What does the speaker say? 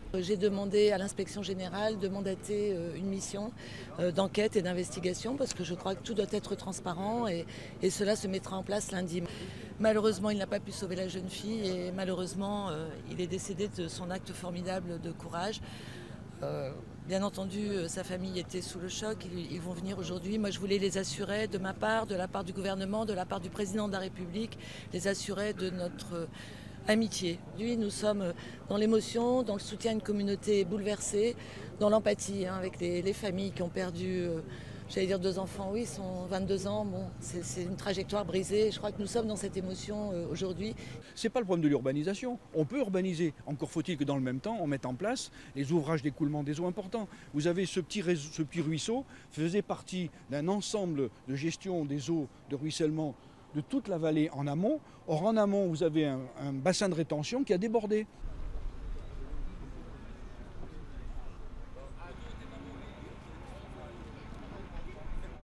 J'ai demandé à l'inspection générale de mandater une mission d'enquête et d'investigation parce que je crois que tout doit être transparent et cela se mettra en place lundi. Malheureusement, il n'a pas pu sauver la jeune fille et malheureusement, il est décédé de son acte formidable de courage. Bien entendu, sa famille était sous le choc, ils vont venir aujourd'hui. Moi, je voulais les assurer de ma part, de la part du gouvernement, de la part du président de la République, les assurer de notre amitié. Lui, nous sommes dans l'émotion, dans le soutien à une communauté bouleversée, dans l'empathie avec les familles qui ont perdu, j'allais dire 2 enfants, oui, ils sont 22 ans, bon, c'est une trajectoire brisée. Je crois que nous sommes dans cette émotion aujourd'hui. Ce n'est pas le problème de l'urbanisation. On peut urbaniser. Encore faut-il que dans le même temps, on mette en place les ouvrages d'écoulement des eaux importants. Vous avez ce petit ruisseau faisait partie d'un ensemble de gestion des eaux de ruissellement de toute la vallée en amont. Or, en amont, vous avez un bassin de rétention qui a débordé.